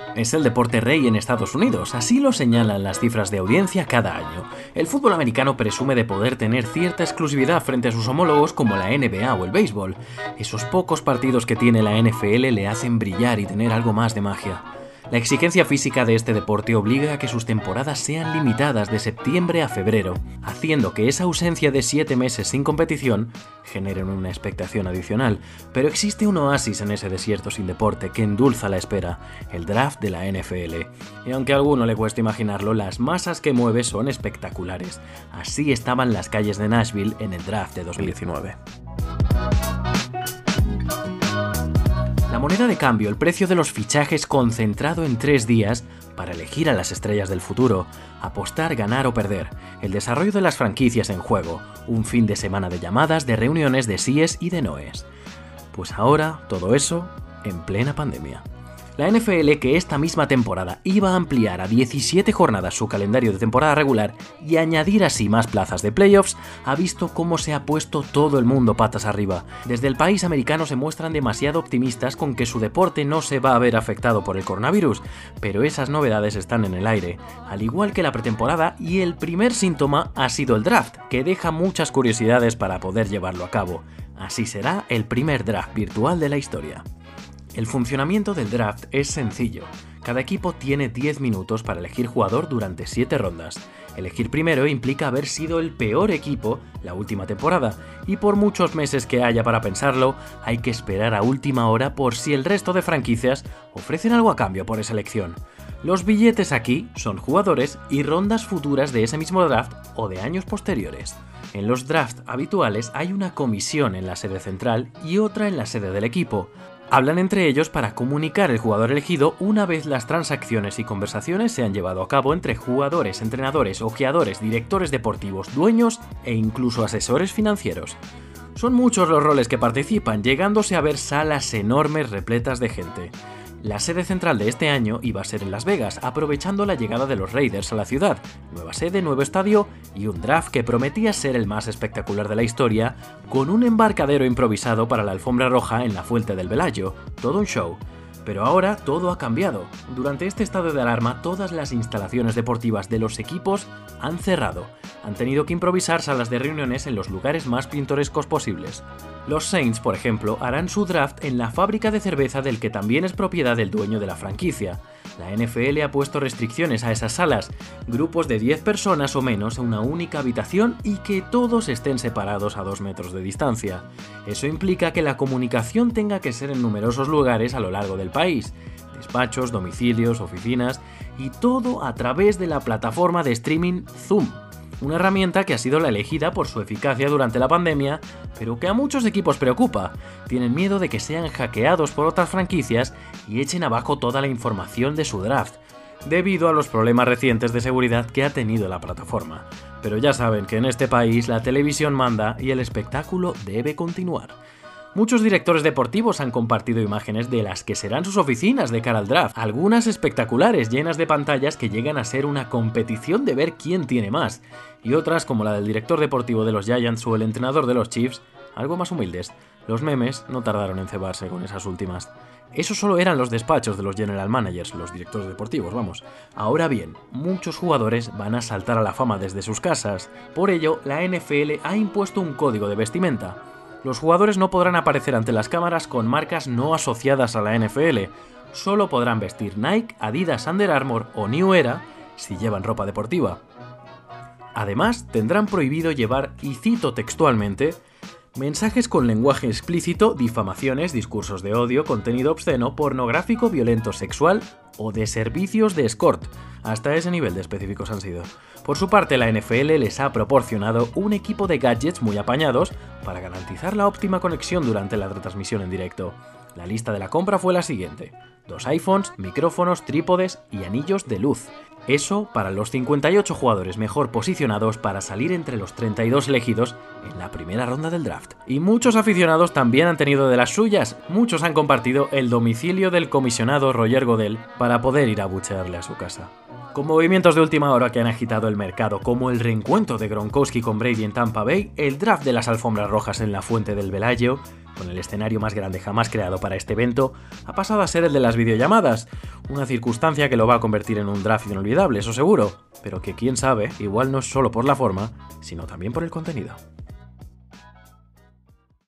Es el deporte rey en Estados Unidos, así lo señalan las cifras de audiencia cada año. El fútbol americano presume de poder tener cierta exclusividad frente a sus homólogos como la NBA o el béisbol. Esos pocos partidos que tiene la NFL le hacen brillar y tener algo más de magia. La exigencia física de este deporte obliga a que sus temporadas sean limitadas de septiembre a febrero, haciendo que esa ausencia de 7 meses sin competición genere una expectación adicional. Pero existe un oasis en ese desierto sin deporte que endulza la espera, el draft de la NFL. Y aunque a alguno le cueste imaginarlo, las masas que mueve son espectaculares. Así estaban las calles de Nashville en el draft de 2019. La moneda de cambio, el precio de los fichajes concentrado en 3 días para elegir a las estrellas del futuro, apostar, ganar o perder, el desarrollo de las franquicias en juego, un fin de semana de llamadas, de reuniones, de síes y de noes. Pues ahora, todo eso en plena pandemia. La NFL, que esta misma temporada iba a ampliar a 17 jornadas su calendario de temporada regular y añadir así más plazas de playoffs, ha visto cómo se ha puesto todo el mundo patas arriba. Desde el país americano se muestran demasiado optimistas con que su deporte no se va a ver afectado por el coronavirus, pero esas novedades están en el aire, al igual que la pretemporada, y el primer síntoma ha sido el draft, que deja muchas curiosidades para poder llevarlo a cabo. Así será el primer draft virtual de la historia. El funcionamiento del draft es sencillo. Cada equipo tiene 10 minutos para elegir jugador durante 7 rondas. Elegir primero implica haber sido el peor equipo la última temporada, y por muchos meses que haya para pensarlo, hay que esperar a última hora por si el resto de franquicias ofrecen algo a cambio por esa elección. Los billetes aquí son jugadores y rondas futuras de ese mismo draft o de años posteriores. En los drafts habituales hay una comisión en la sede central y otra en la sede del equipo. Hablan entre ellos para comunicar el jugador elegido una vez las transacciones y conversaciones se han llevado a cabo entre jugadores, entrenadores, ojeadores, directores deportivos, dueños e incluso asesores financieros. Son muchos los roles que participan, llegándose a ver salas enormes repletas de gente. La sede central de este año iba a ser en Las Vegas, aprovechando la llegada de los Raiders a la ciudad, nueva sede, nuevo estadio y un draft que prometía ser el más espectacular de la historia, con un embarcadero improvisado para la alfombra roja en la Fuente del Velayo, todo un show. Pero ahora todo ha cambiado. Durante este estado de alarma, todas las instalaciones deportivas de los equipos han cerrado. Han tenido que improvisar salas de reuniones en los lugares más pintorescos posibles. Los Saints, por ejemplo, harán su draft en la fábrica de cerveza del que también es propiedad del dueño de la franquicia. La NFL ha puesto restricciones a esas salas, grupos de 10 personas o menos en una única habitación y que todos estén separados a 2 metros de distancia. Eso implica que la comunicación tenga que ser en numerosos lugares a lo largo del país, despachos, domicilios, oficinas, y todo a través de la plataforma de streaming Zoom. Una herramienta que ha sido la elegida por su eficacia durante la pandemia, pero que a muchos equipos preocupa. Tienen miedo de que sean hackeados por otras franquicias y echen abajo toda la información de su draft, debido a los problemas recientes de seguridad que ha tenido la plataforma. Pero ya saben que en este país la televisión manda y el espectáculo debe continuar. Muchos directores deportivos han compartido imágenes de las que serán sus oficinas de cara al draft, algunas espectaculares llenas de pantallas que llegan a ser una competición de ver quién tiene más, y otras como la del director deportivo de los Giants o el entrenador de los Chiefs, algo más humildes. Los memes no tardaron en cebarse con esas últimas. Eso solo eran los despachos de los general managers, los directores deportivos, vamos. Ahora bien, muchos jugadores van a saltar a la fama desde sus casas. Por ello, la NFL ha impuesto un código de vestimenta. Los jugadores no podrán aparecer ante las cámaras con marcas no asociadas a la NFL. Solo podrán vestir Nike, Adidas, Under Armour o New Era si llevan ropa deportiva. Además, tendrán prohibido llevar, y cito textualmente, mensajes con lenguaje explícito, difamaciones, discursos de odio, contenido obsceno, pornográfico, violento, sexual o de servicios de escort. Hasta ese nivel de específicos han sido. Por su parte, la NFL les ha proporcionado un equipo de gadgets muy apañados para garantizar la óptima conexión durante la retransmisión en directo. La lista de la compra fue la siguiente: 2 iPhones, micrófonos, trípodes y anillos de luz. Eso para los 58 jugadores mejor posicionados para salir entre los 32 elegidos en la primera ronda del draft. Y muchos aficionados también han tenido de las suyas. Muchos han compartido el domicilio del comisionado Roger Goodell para poder ir a buchearle a su casa. Con movimientos de última hora que han agitado el mercado, como el reencuentro de Gronkowski con Brady en Tampa Bay, el draft de las alfombras rojas en la Fuente del Velayo, con el escenario más grande jamás creado para este evento, ha pasado a ser el de las videollamadas, una circunstancia que lo va a convertir en un draft inolvidable, eso seguro, pero que quién sabe, igual no es solo por la forma, sino también por el contenido.